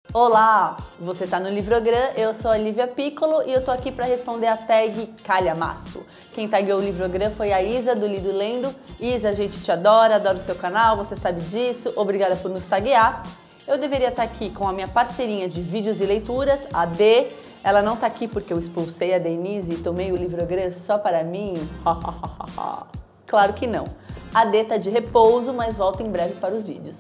Olá, você está no Livrogram, eu sou a Lívia Piccolo e eu tô aqui para responder a tag calhamaço. Quem tagueou o Livrogram foi a Isa do Lido e Lendo. Isa, a gente te adora, adora o seu canal, você sabe disso, obrigada por nos taguear. Eu deveria estar aqui com a minha parceirinha de vídeos e leituras, a D. Ela não tá aqui porque eu expulsei a Denise e tomei o Livrogram só para mim? Claro que não. A D tá de repouso, mas volta em breve para os vídeos.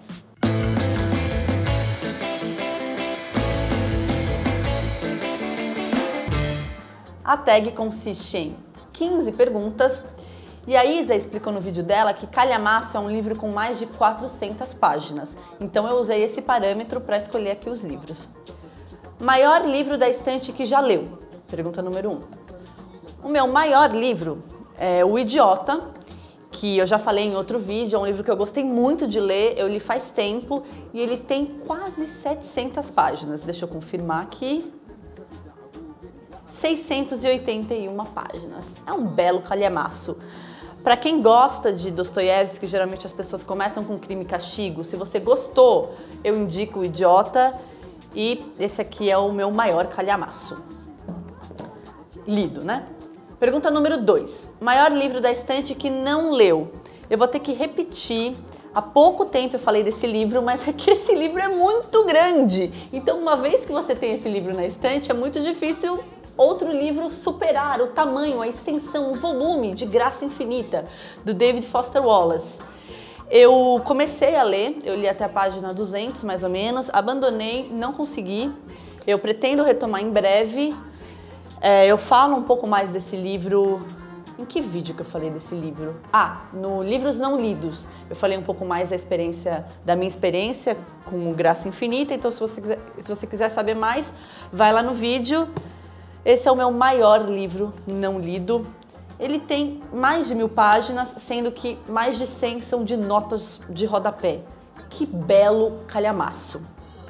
A tag consiste em 15 perguntas e a Isa explicou no vídeo dela que Calhamaço é um livro com mais de 400 páginas. Então eu usei esse parâmetro para escolher aqui os livros. Maior livro da estante que já leu? Pergunta número 1. O meu maior livro é O Idiota, que eu já falei em outro vídeo, é um livro que eu gostei muito de ler, eu li faz tempo e ele tem quase 700 páginas. Deixa eu confirmar aqui. 681 páginas. É um belo calhamaço. Para quem gosta de Dostoiévski, geralmente as pessoas começam com Crime e Castigo. Se você gostou, eu indico O Idiota e esse aqui é o meu maior calhamaço. Lido, né? Pergunta número 2. Maior livro da estante que não leu? Eu vou ter que repetir. Há pouco tempo eu falei desse livro, mas é que esse livro é muito grande. Então, uma vez que você tem esse livro na estante, é muito difícil outro livro superar o tamanho, a extensão, o volume de Graça Infinita, do David Foster Wallace. Eu comecei a ler, eu li até a página 200 mais ou menos, abandonei, não consegui. Eu pretendo retomar em breve. Eu falo um pouco mais desse livro. Em que vídeo que eu falei desse livro? No Livros Não Lidos. Eu falei um pouco mais da minha experiência com o Graça Infinita, então se você quiser saber mais, vai lá no vídeo. Esse é o meu maior livro não lido. Ele tem mais de 1000 páginas, sendo que mais de 100 são de notas de rodapé. Que belo calhamaço.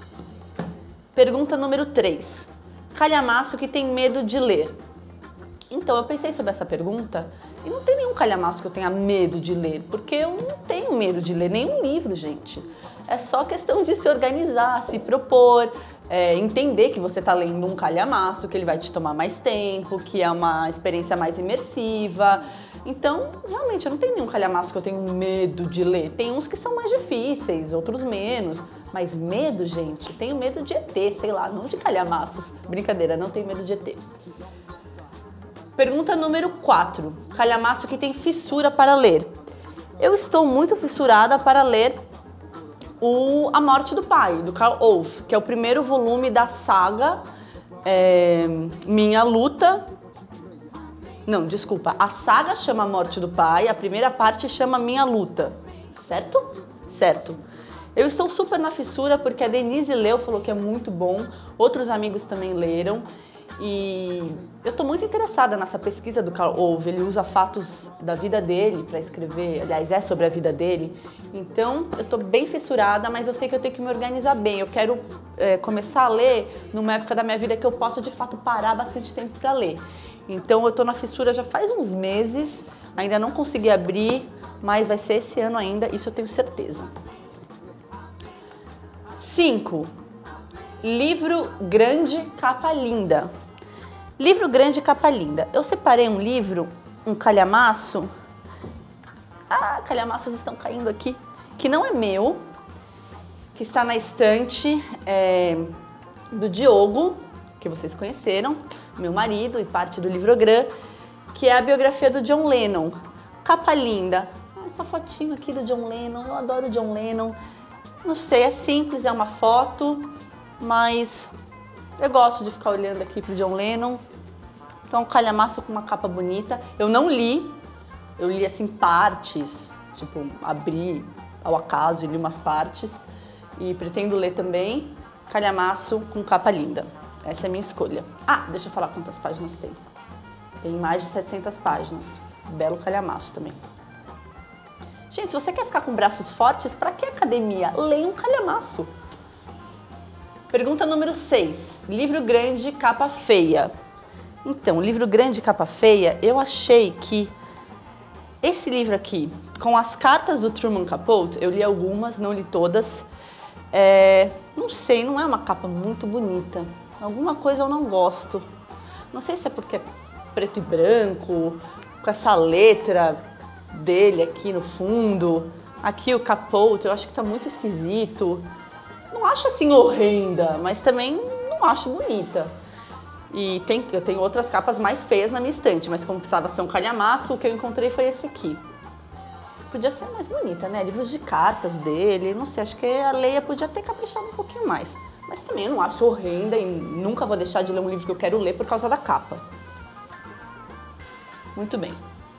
Pergunta número 3. Calhamaço que tem medo de ler? Então, eu pensei sobre essa pergunta e não tem nenhum calhamaço que eu tenha medo de ler, porque eu não tenho medo de ler nenhum livro, gente. É só questão de se organizar, se propor, entender que você está lendo um calhamaço, que ele vai te tomar mais tempo, que é uma experiência mais imersiva. Então, realmente, eu não tenho nenhum calhamaço que eu tenho medo de ler. Tem uns que são mais difíceis, outros menos. Mas medo, gente, tenho medo de ET, sei lá, não de calhamaços. Brincadeira, não tenho medo de ET. Pergunta número 4. Calhamaço que tem fissura para ler. Eu estou muito fissurada para ler A Morte do Pai, do Carl Orff, que é o primeiro volume da saga Minha Luta. Não, desculpa, a saga chama A Morte do Pai, a primeira parte chama Minha Luta, certo? Certo. Eu estou super na fissura porque a Denise leu, falou que é muito bom, outros amigos também leram e eu estou muito interessada nessa pesquisa do Carl Orff. Ele usa fatos da vida dele para escrever, aliás, é sobre a vida dele. Então, eu estou bem fissurada, mas eu sei que eu tenho que me organizar bem. Eu quero começar a ler numa época da minha vida que eu possa, de fato, parar bastante tempo para ler. Então, eu estou na fissura já faz uns meses, ainda não consegui abrir, mas vai ser esse ano ainda, isso eu tenho certeza. 5. Livro grande, capa linda. Livro grande, capa linda. Eu separei um livro, um calhamaço. Calhamaços estão caindo aqui. Que não é meu, que está na estante do Diogo, que vocês conheceram, meu marido e parte do Livrogram, que é a biografia do John Lennon. Capa linda. Essa fotinho aqui do John Lennon, eu adoro o John Lennon. Não sei, é simples, é uma foto, mas eu gosto de ficar olhando aqui pro John Lennon. Então, um calhamaço com uma capa bonita. Eu não li, eu li assim partes, tipo, abri ao acaso e li umas partes. E pretendo ler também. Calhamaço com capa linda. Essa é a minha escolha. Deixa eu falar quantas páginas tem. Tem mais de 700 páginas. Belo calhamaço também. Gente, se você quer ficar com braços fortes, pra que academia? Leia um calhamaço. Pergunta número 6. Livro grande, capa feia. Então, livro grande, capa feia, eu achei que esse livro aqui, com as cartas do Truman Capote, eu li algumas, não li todas, Não sei, não é uma capa muito bonita. Alguma coisa eu não gosto. Não sei se é porque é preto e branco, com essa letra dele aqui no fundo. Aqui o capote, eu acho que tá muito esquisito. Não acho assim horrenda, mas também não acho bonita. E eu tenho outras capas mais feias na minha estante, mas como precisava ser um calhamaço, o que eu encontrei foi esse aqui. Podia ser mais bonita, né? Livros de cartas dele, não sei, acho que a Leia podia ter caprichado um pouquinho mais. Mas também eu não acho horrenda e nunca vou deixar de ler um livro que eu quero ler por causa da capa. Muito bem.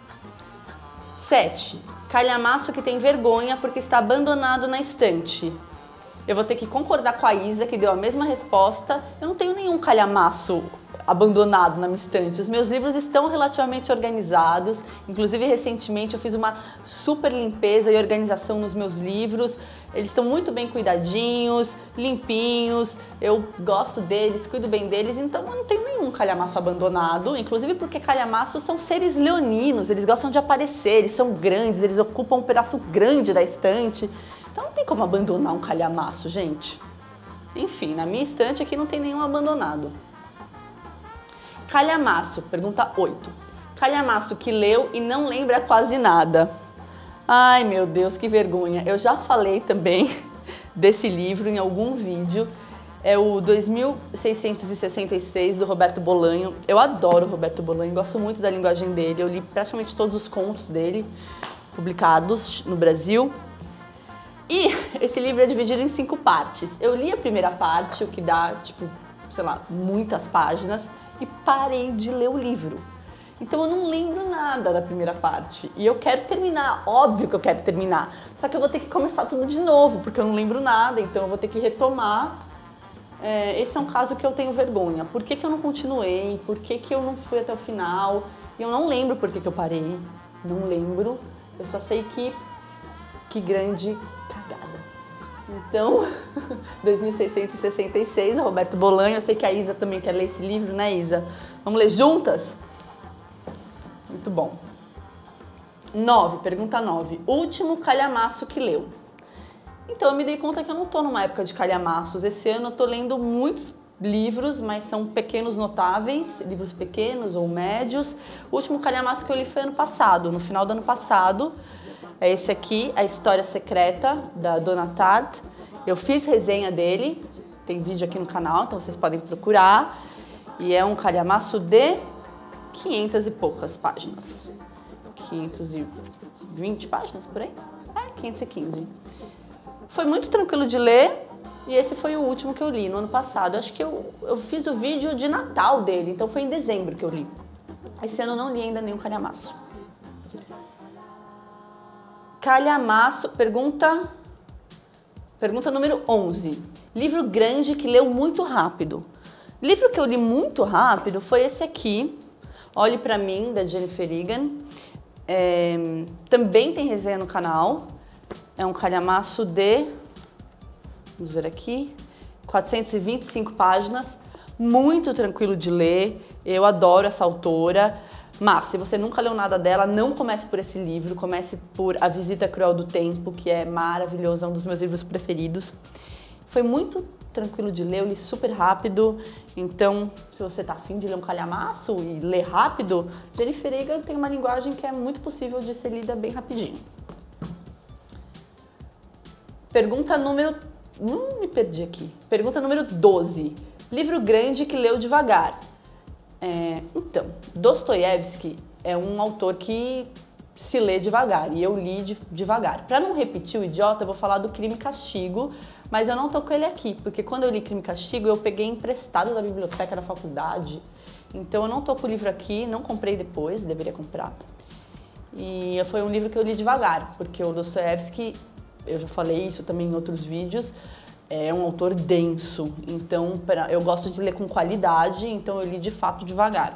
7. Calhamaço que tem vergonha porque está abandonado na estante. Eu vou ter que concordar com a Isa, que deu a mesma resposta. Eu não tenho nenhum calhamaço abandonado na minha estante. Os meus livros estão relativamente organizados. Inclusive, recentemente eu fiz uma super limpeza e organização nos meus livros. Eles estão muito bem cuidadinhos, limpinhos. Eu gosto deles, cuido bem deles, então eu não tenho nenhum calhamaço abandonado. Inclusive porque calhamaços são seres leoninos, eles gostam de aparecer, eles são grandes, eles ocupam um pedaço grande da estante. Então não tem como abandonar um calhamaço, gente. Enfim, na minha estante aqui não tem nenhum abandonado. Calhamaço, pergunta 8. Calhamaço que leu e não lembra quase nada. Ai, meu Deus, que vergonha. Eu já falei também desse livro em algum vídeo. É o 2666, do Roberto Bolanho. Eu adoro o Roberto Bolanho, gosto muito da linguagem dele. Eu li praticamente todos os contos dele, publicados no Brasil. E esse livro é dividido em 5 partes. Eu li a primeira parte, o que dá, tipo, sei lá, muitas páginas, e parei de ler o livro. Então eu não lembro nada da primeira parte. E eu quero terminar, óbvio que eu quero terminar. Só que eu vou ter que começar tudo de novo, porque eu não lembro nada, então eu vou ter que retomar. Esse é um caso que eu tenho vergonha. Por que que eu não continuei? Por que que eu não fui até o final? E eu não lembro por que que eu parei. Não lembro. Eu só sei que grande cagada. Então, 2666, Roberto Bolanho. Eu sei que a Isa também quer ler esse livro, né, Isa? Vamos ler juntas? Muito bom. 9, pergunta 9. Último calhamaço que leu. Então, eu me dei conta que eu não tô numa época de calhamaços. Esse ano eu tô lendo muitos livros, mas são pequenos notáveis, livros pequenos ou médios. O último calhamaço que eu li foi ano passado, no final do ano passado. É esse aqui, A História Secreta, da Donna Tartt. Eu fiz resenha dele, tem vídeo aqui no canal, então vocês podem procurar. E é um calhamaço de 500 e poucas páginas. 520 páginas, por aí? 515. Foi muito tranquilo de ler e esse foi o último que eu li no ano passado. Acho que eu fiz o vídeo de Natal dele, então foi em dezembro que eu li. Esse ano eu não li ainda nenhum calhamaço. Calhamaço, pergunta número 11. Livro grande que leu muito rápido. Livro que eu li muito rápido foi esse aqui, Olhe Pra Mim, da Jennifer Egan. Também tem resenha no canal. É um calhamaço de, vamos ver aqui, 425 páginas. Muito tranquilo de ler. Eu adoro essa autora. Mas, se você nunca leu nada dela, não comece por esse livro, comece por A Visita Cruel do Tempo, que é maravilhoso, é um dos meus livros preferidos. Foi muito tranquilo de ler, eu li super rápido, então, se você tá afim de ler um calhamaço e ler rápido, Jennifer Egan tem uma linguagem que é muito possível de ser lida bem rapidinho. Pergunta número... me perdi aqui. Pergunta número 12. Livro grande que leu devagar. Então, Dostoiévski é um autor que se lê devagar e eu li devagar. Para não repetir o idiota, eu vou falar do Crime e Castigo, mas eu não tô com ele aqui, porque quando eu li Crime e Castigo eu peguei emprestado da biblioteca da faculdade, então eu não tô com o livro aqui, não comprei depois, deveria comprar. E foi um livro que eu li devagar, porque o Dostoiévski, eu já falei isso também em outros vídeos, é um autor denso, então eu gosto de ler com qualidade, então eu li de fato devagar.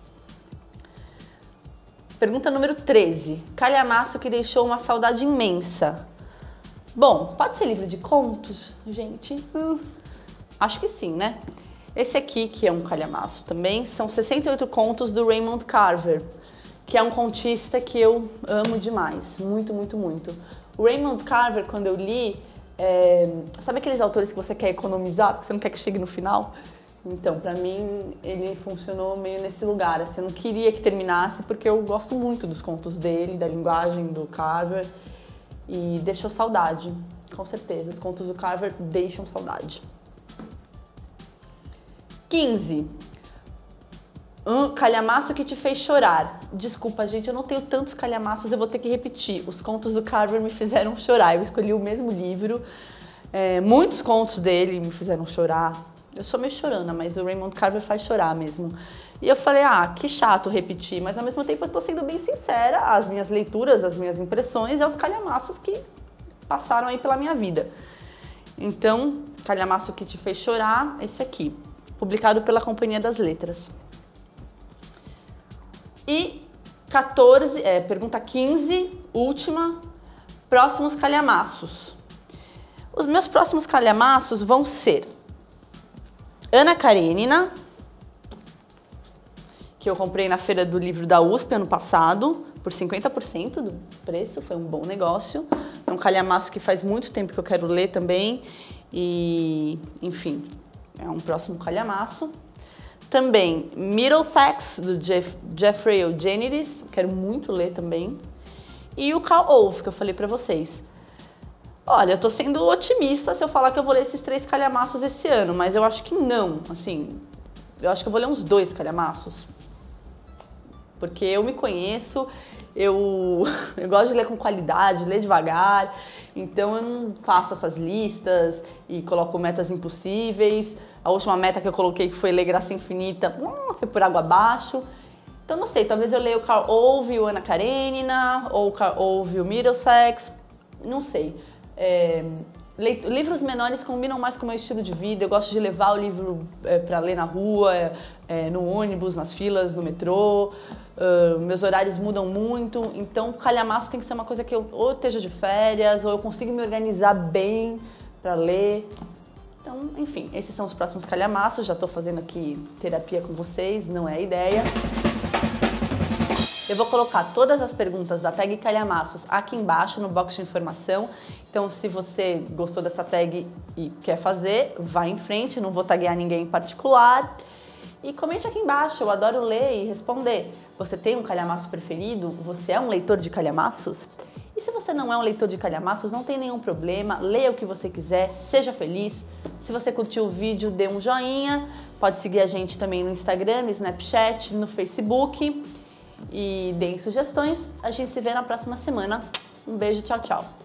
Pergunta número 13. Calhamaço que deixou uma saudade imensa. Bom, pode ser livro de contos, gente? Acho que sim, né? Esse aqui, que é um calhamaço também, são 68 contos do Raymond Carver, que é um contista que eu amo demais, muito, muito, muito. O Raymond Carver, quando eu li, Sabe aqueles autores que você quer economizar, porque você não quer que chegue no final? Então, pra mim, ele funcionou meio nesse lugar. Assim, eu não queria que terminasse, porque eu gosto muito dos contos dele, da linguagem do Carver. E deixou saudade, com certeza. Os contos do Carver deixam saudade. 15. Calhamaço que te fez chorar. Desculpa, gente, eu não tenho tantos calhamaços, eu vou ter que repetir. Os contos do Carver me fizeram chorar. Eu escolhi o mesmo livro. Muitos contos dele me fizeram chorar. Eu sou meio chorona, mas o Raymond Carver faz chorar mesmo. E eu falei, que chato repetir, mas ao mesmo tempo eu tô sendo bem sincera às minhas leituras, às minhas impressões e aos calhamaços que passaram aí pela minha vida. Então, Calhamaço que te fez chorar, esse aqui, publicado pela Companhia das Letras. E 14, pergunta 15, última, próximos calhamaços. Os meus próximos calhamaços vão ser Ana Karenina, que eu comprei na Feira do Livro da USP ano passado, por 50% do preço, foi um bom negócio. É um calhamaço que faz muito tempo que eu quero ler também e, enfim, é um próximo calhamaço. Também Middlesex, do Jeffrey Eugenides, quero muito ler também. E o Carl Ove, que eu falei pra vocês. Olha, eu tô sendo otimista se eu falar que eu vou ler esses 3 calhamaços esse ano, mas eu acho que não, assim, eu acho que eu vou ler uns 2 calhamaços. Porque eu me conheço, eu gosto de ler com qualidade, ler devagar, então eu não faço essas listas e coloco metas impossíveis. A última meta que eu coloquei, que foi ler Graça Infinita, foi por água abaixo. Então não sei, talvez eu leia o Carl Ove e o Ana Karenina, ou o Carl Ove e o Middlesex, não sei. Livros menores combinam mais com o meu estilo de vida, eu gosto de levar o livro para ler na rua, no ônibus, nas filas, no metrô. Meus horários mudam muito, então calhamaço tem que ser uma coisa que eu ou esteja de férias, ou eu consigo me organizar bem para ler. Então, enfim, esses são os próximos calhamaços. Já estou fazendo aqui terapia com vocês, não é a ideia. Eu vou colocar todas as perguntas da tag calhamaços aqui embaixo no box de informação. Então, se você gostou dessa tag e quer fazer, vá em frente, não vou taguear ninguém em particular. E comente aqui embaixo, eu adoro ler e responder. Você tem um calhamaço preferido? Você é um leitor de calhamaços? E se você não é um leitor de calhamaços, não tem nenhum problema, leia o que você quiser, seja feliz. Se você curtiu o vídeo, dê um joinha. Pode seguir a gente também no Instagram, no Snapchat, no Facebook. E deem sugestões. A gente se vê na próxima semana. Um beijo, tchau, tchau.